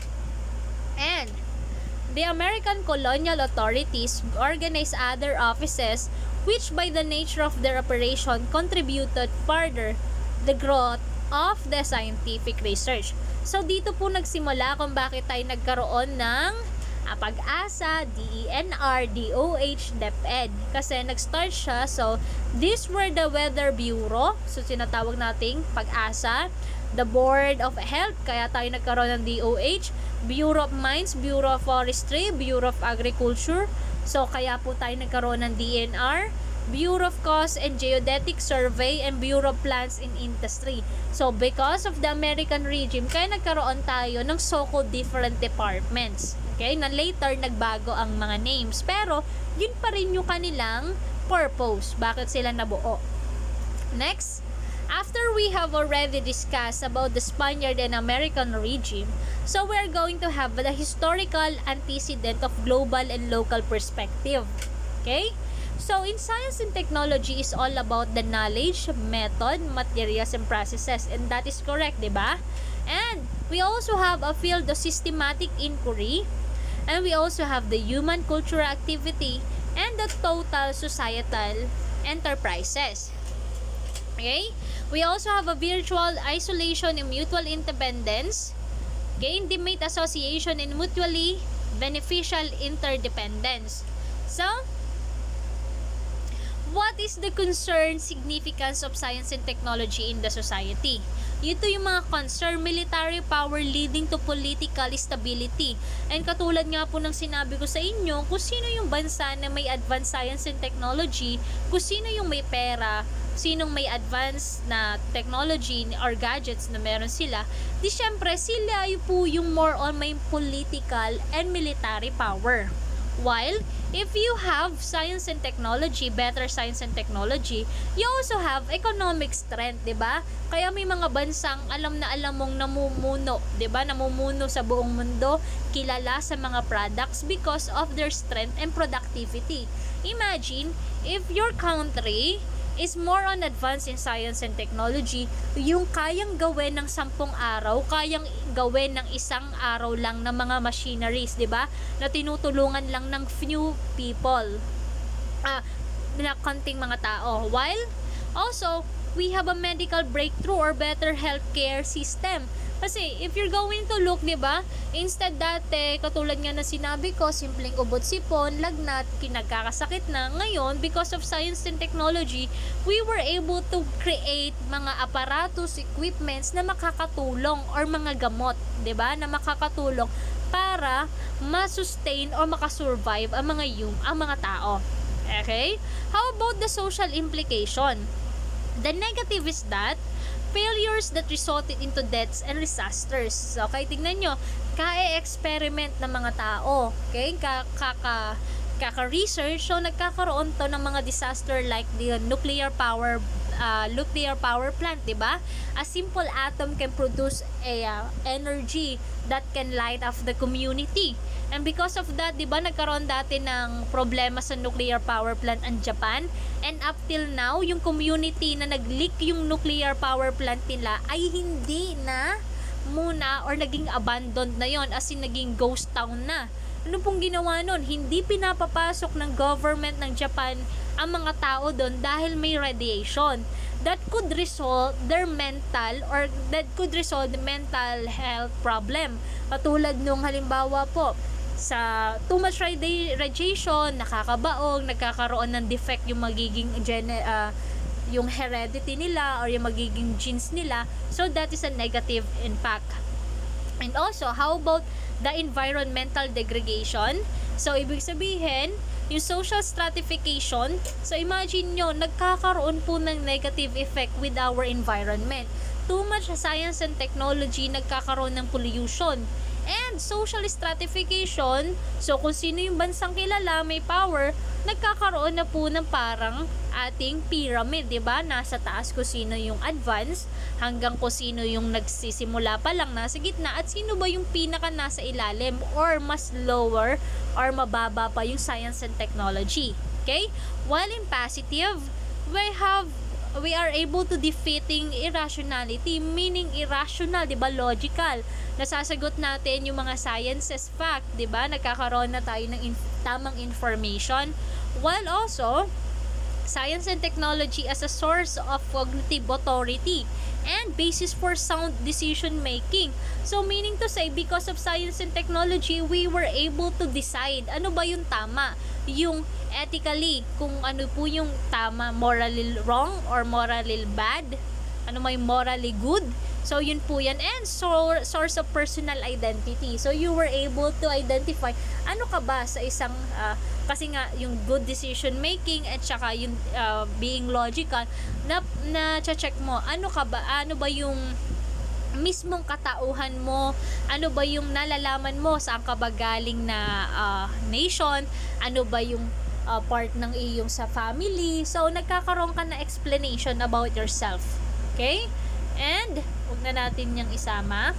Speaker 1: And the American colonial authorities organized other offices which by the nature of their operation contributed further the growth of the scientific research. So dito po nagsimula kung bakit tayo nagkaroon ng uh, Pag-asa, D E N R, D O H, DepEd. Kasi nag-start siya. So these were the Weather Bureau. So sinatawag nating Pag-asa. The Board of Health, kaya tayo nagkaroon ng D O H. Bureau of Mines, Bureau of Forestry, Bureau of Agriculture. So kaya po tayo nagkaroon ng D E N R. Bureau of Coast and Geodetic Survey, and Bureau of Plants and Industry. So, because of the American regime, kaya nagkaroon tayo ng so-called different departments. Okay? Na later, nagbago ang mga names. Pero, yun pa rin yung kanilang purpose. Bakit sila nabuo? Next, after we have already discussed about the Spaniard and American regime, so we're going to have the historical antecedent of global and local perspective. Okay? So, in science and technology is all about the knowledge, method, materials, and processes. And that is correct, di ba? And we also have a field of systematic inquiry. And we also have the human cultural activity and the total societal enterprises. Okay? We also have a virtual isolation and mutual independence. Okay? Intimate association and mutually beneficial interdependence. So, what is the concern significance of science and technology in the society? Ito yung mga concern, military power leading to political stability. And katulad nga po ng sinabi ko sa inyo, kung sino yung bansa na may advanced science and technology, kung sino yung may pera, sinong may advanced na technology or gadgets na meron sila, di syempre sila yung po yung more on may political and military power. While, if you have science and technology, better science and technology, you also have economic strength, di ba? Kaya may mga bansang alam na alam mong namumuno, di ba? Namumuno sa buong mundo, kilala sa mga products because of their strength and productivity. Imagine, if your country is more on advance in science and technology, yung kayang gawin ng sampung araw, kayang gawin ng isang araw lang ng mga machineries, di ba? Na tinutulungan lang ng few people, ah, na konting mga tao. While, also, we have a medical breakthrough or better healthcare system. Kasi, if you're going to look, di ba, instead dati, katulad nga na sinabi ko, simpleng ubot sipon, lagnat, kinagkakasakit na. Ngayon, because of science and technology, we were able to create mga aparatus, equipments na makakatulong or mga gamot, di ba, na makakatulong para ma-sustain or makasurvive ang mga yung, ang mga tao. Okay? How about the social implication? The negative is that failures that resulted into deaths and disasters. So, okay, tignan nyo, ka-experiment ng mga tao. Okay, kaka kaka-research, so nagkakaroon to ng mga disaster like the nuclear power uh, nuclear power plant, di ba? A simple atom can produce a uh, energy that can light up the community. And because of that, di ba, nagkaroon dati ng problema sa nuclear power plant ang Japan. And up till now, yung community na nag-leak yung nuclear power plant nila ay hindi na muna or naging abandoned na yon, as in naging ghost town na. Ano pong ginawa nun? Hindi pinapapasok ng government ng Japan ang mga tao doon dahil may radiation. That could result their mental or that could result the mental health problem. Katulad nung halimbawa po, sa too much radi- radiation, nakakabaog, nagkakaroon ng defect yung magiging gene, uh, yung heredity nila or yung magiging genes nila. So that is a negative impact. And also, how about the environmental degradation? So ibig sabihin, yung social stratification, so imagine nyo, nagkakaroon po ng negative effect with our environment. Too much science and technology, nagkakaroon ng pollution. And social stratification, so kung sino yung bansang kilala, may power, nagkakaroon na po ng parang ating pyramid, di ba? Nasa taas kung sino yung advance, hanggang kung sino yung nagsisimula pa lang nasa gitna, at sino ba yung pinaka nasa ilalim or mas lower or mababa pa yung science and technology. Okay? While in positive, we have we are able to defeating irrationality, meaning irrational, 'di ba, logical. Nasasagot natin yung mga sciences fact, 'di ba? Nagkakaroon na tayo ng inf- tamang information, while also Science and technology as a source of cognitive authority and basis for sound decision making. So meaning to say, because of science and technology, we were able to decide ano ba yung tama, yung ethically, kung ano po yung tama, morally wrong or morally bad, ano may morally good. So yun po yan, and so, source of personal identity. So you were able to identify ano ka ba sa isang uh, kasi nga yung good decision making at saka yung uh, being logical, na na check mo ano ka ba, ano ba yung mismong katauhan mo, ano ba yung nalalaman mo, saan ka ba galing na uh, nation, ano ba yung uh, part ng iyong sa family. So nagkakaroon ka na explanation about yourself. Okay? And huwag na natin yung isama.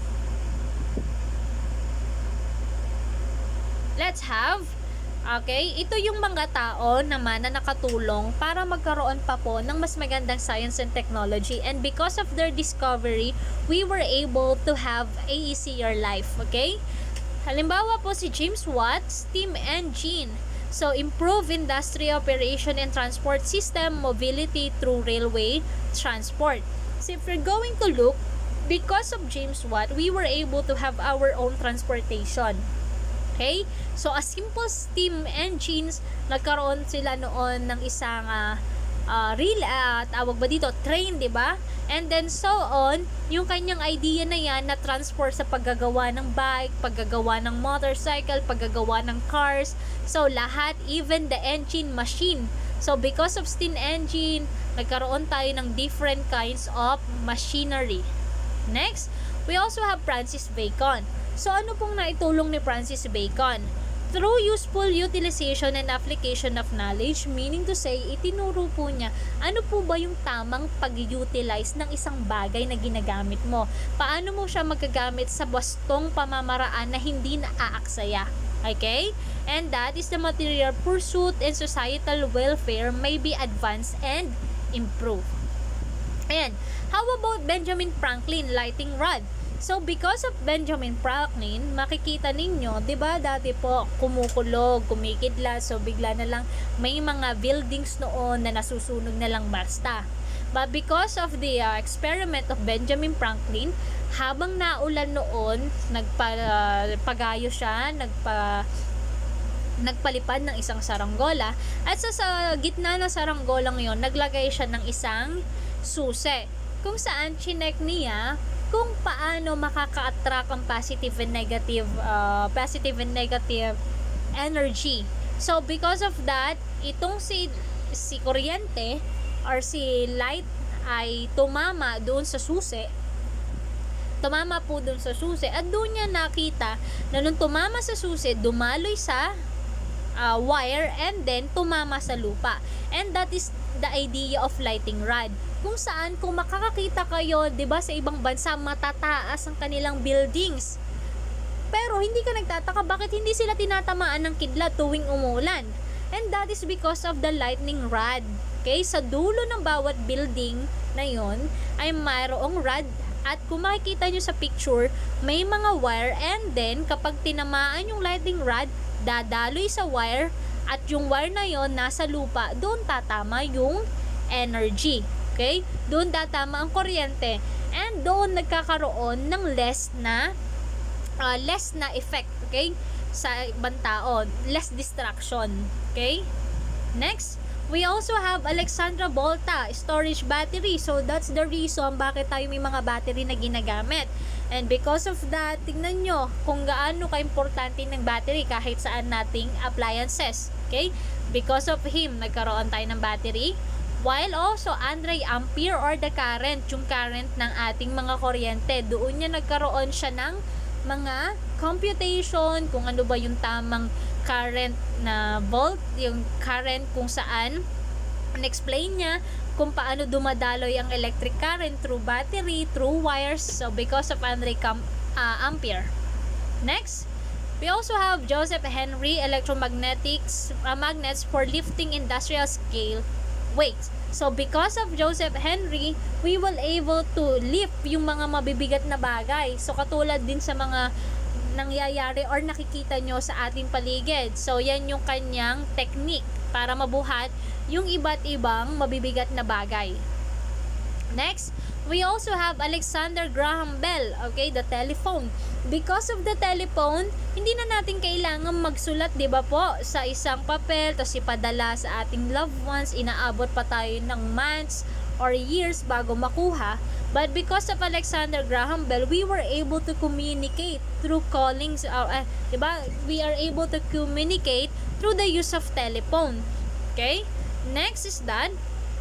Speaker 1: Let's have, okay, ito yung mga tao naman na nakatulong para magkaroon pa po ng mas magandang science and technology, and because of their discovery, we were able to have a easier life, okay? Halimbawa po si James Watt, steam engine. So, improve industry operation and transport system mobility through railway transport. So, if we're going to look, because of James Watt, we were able to have our own transportation. Okay? So, a simple steam engines, nagkaroon sila noon ng isang uh, uh, real, uh, tawag ba dito, train, di ba? And then, so on, yung kanyang idea na yan, na transport sa paggagawa ng bike, paggagawa ng motorcycle, paggagawa ng cars. So, lahat, even the engine machine. So, because of steam engine, nagkaroon tayo ng different kinds of machinery. Next, we also have Francis Bacon. So, ano pong naitulong ni Francis Bacon? Through useful utilization and application of knowledge, meaning to say, itinuro po niya, ano po ba yung tamang pag-utilize ng isang bagay na ginagamit mo? Paano mo siya magagamit sa bastong pamamaraan na hindi naaaksaya? Okay? And that is the material pursuit and societal welfare may be advanced and improved. And how about Benjamin Franklin lighting rod? So, because of Benjamin Franklin, makikita ninyo, di ba dati po, kumukulog, kumikidlat, so bigla na lang may mga buildings noon na nasusunog na lang basta. But because of the uh, experiment of Benjamin Franklin, habang naulan noon, nagpagayo uh, siya, nagpa nagpalipad ng isang saranggola, at sa, sa gitna ng saranggolang yon, naglagay siya ng isang susi, kung saan chinek niya kung paano makaka-attract ang positive and negative uh, positive and negative energy. So because of that, itong si si kuryente or si light ay tumama doon sa susi. Tumama po doon sa susi, at doon niya nakita na nung tumama sa susi, dumaloy sa uh, wire, and then tumama sa lupa. And that is the idea of lighting rod, kung saan kung makakakita kayo, 'di ba, sa ibang bansa matataas ang kanilang buildings, pero hindi ka nagtataka bakit hindi sila tinatamaan ng kidlat tuwing umulan. And that is because of the lightning rod. Okay, sa dulo ng bawat building na yon ay mayroong rod, at kung makikita nyo sa picture, may mga wire, and then kapag tinamaan yung lightning rod, dadaloy sa wire, at yung wire na yon nasa lupa, doon tatama yung energy. Okay? Doon tatama ang kuryente, and doon nagkakaroon ng less na uh, less na effect, okay? Sa ibang tao, less distraction. Okay? Next, we also have Alexandra Volta storage battery. So that's the reason bakit tayo may mga battery na ginagamit. And because of that, tingnan nyo kung gaano ka-importante ng battery kahit saan nating appliances. Okay? Because of him, nagkaroon tayo ng battery. While also, Andre Ampere or the current, yung current ng ating mga kuryente, doon niya nagkaroon siya ng mga computation, kung ano ba yung tamang current na volt, yung current kung saan, in-explain niya kung paano dumadaloy ang electric current through battery, through wires. So, because of Andre Cam- uh, Ampere. Next, we also have Joseph Henry electromagnetics uh, magnets for lifting industrial scale weights. So, because of Joseph Henry, we will able to lift yung mga mabibigat na bagay. So, katulad din sa mga nangyayari or nakikita nyo sa ating paligid. So, yan yung kanyang technique. para mabuhat yung iba't ibang mabibigat na bagay. Next, we also have Alexander Graham Bell, okay, the telephone. Because of the telephone, hindi na natin kailangan magsulat, di ba po, sa isang papel, tapos ipadala sa ating loved ones, inaabot pa tayo ng months or years bago makuha. But because of Alexander Graham Bell, we were able to communicate through callings, uh, uh, di ba? We are able to communicate through the use of telephone. Okay? Next is that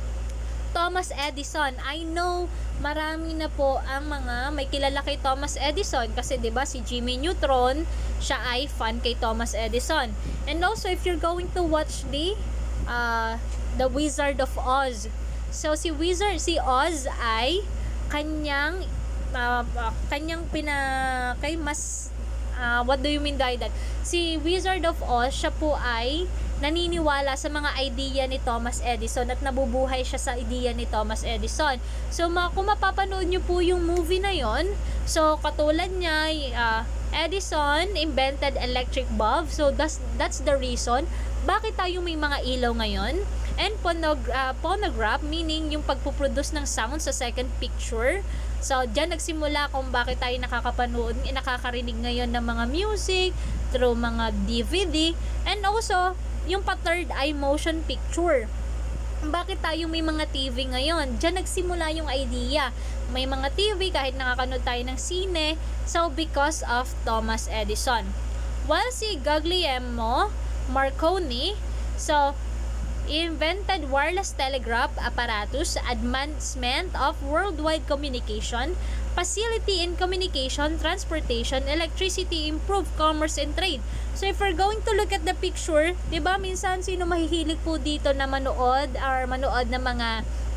Speaker 1: Thomas Edison. I know marami na po ang mga may kilala kay Thomas Edison kasi 'di ba si Jimmy Neutron, siya ay fan kay Thomas Edison. And also if you're going to watch the uh, The Wizard of Oz. So si Wizard si Oz ay kanyang uh, uh, kanyang pina kay mas uh, what do you mean by that? Si Wizard of Oz, siya po ay naniniwala sa mga idea ni Thomas Edison at nabubuhay siya sa idea ni Thomas Edison. So ma kung mapapanood nyo po yung movie na yon, so katulad niya, uh, Edison invented electric bulb. So that's, that's the reason bakit tayo may mga ilaw ngayon. And phonog uh, phonograph, meaning yung pagpuproduce ng sound sa second picture. So dyan nagsimula kung bakit tayo nakakapanood, nakakarinig ngayon ng mga music through mga D V D. And also yung pa third eye motion picture. Bakit tayo may mga T V ngayon? Diyan nagsimula yung idea. May mga T V kahit nakakanood tayo ng sine. So because of Thomas Edison. While si Guglielmo Marconi, so invented wireless telegraph apparatus, advancement of worldwide communication, facility in communication, transportation, electricity, improved commerce and trade. So if we're going to look at the picture, 'di ba minsan sino mahihilig po dito na manood or manood ng mga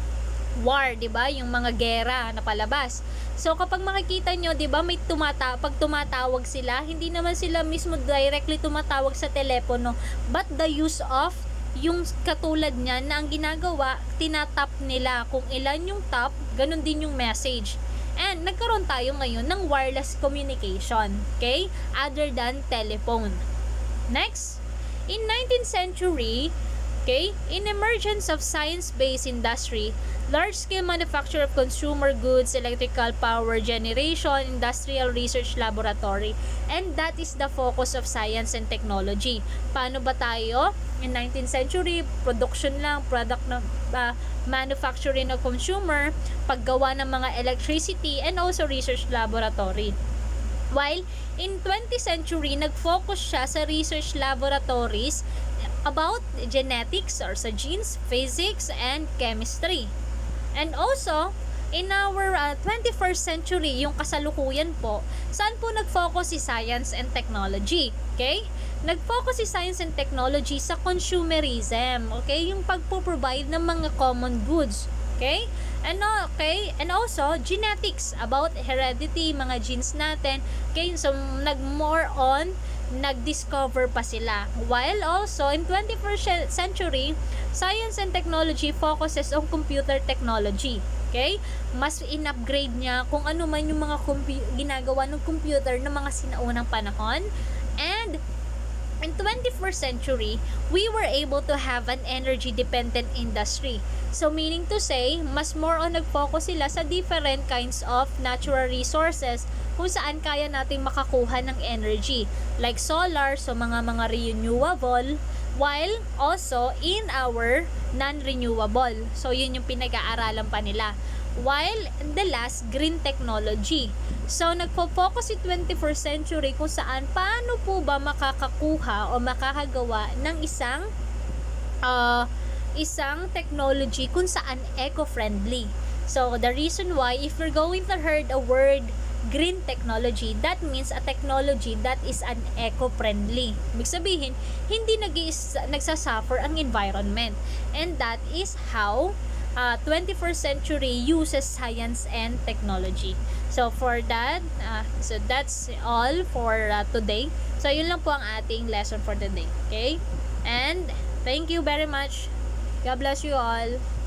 Speaker 1: war, 'di ba? Yung mga gera na palabas. So kapag makikita nyo, 'di ba, may tumata pag tumatawag sila, hindi naman sila mismo directly tumatawag sa telepono, but the use of yung katulad niya na ang ginagawa, tinatap nila kung ilan yung tap, ganun din yung message. And nagkaroon tayo ngayon ng wireless communication, okay? Other than telephone. Next, in nineteenth century, okay, in emergence of science-based industry, large-scale manufacture of consumer goods, electrical power generation, industrial research laboratory, and that is the focus of science and technology. Paano ba tayo? In nineteenth century, production lang, product na uh, manufacturing of consumer, paggawa ng mga electricity, and also research laboratory. While in twentieth century, nag-focus siya sa research laboratories about genetics or sa genes, physics, and chemistry. And also, in our uh, twenty-first century, yung kasalukuyan po, saan po nag-focus si science and technology? Okay? Nag-focus si science and technology sa consumerism, okay? Yung pagpo-provide ng mga common goods, okay? And okay, and also genetics, about heredity, mga genes natin. Okay, so nag more on nag-discover pa sila. While also in twenty-first century, science and technology focuses on computer technology. Okay? Mas in-upgrade niya kung ano man yung mga ginagawa ng computer ng mga sinaunang panahon. And in twenty-first century, we were able to have an energy-dependent industry. So, meaning to say, mas more on nag-focus sila sa different kinds of natural resources kung saan kaya natin makakuha ng energy. Like solar, so mga mga renewable, while also in our non-renewable. So, yun yung pinag-aaralan pa nila. While the last, green technology. So, nagpo-focus si twenty-first century kung saan paano po ba makakakuha o makakagawa ng isang uh, isang technology kung saan eco-friendly. So, the reason why, if you're going to heard a word green technology, that means a technology that is an eco-friendly. Ibig sabihin, hindi nagsasuffer ang environment. And that is how uh, twenty-first century uses science and technology. So, for that, uh, so that's all for uh, today. So, yun lang po ang ating lesson for today. Okay? And, thank you very much. God bless you all.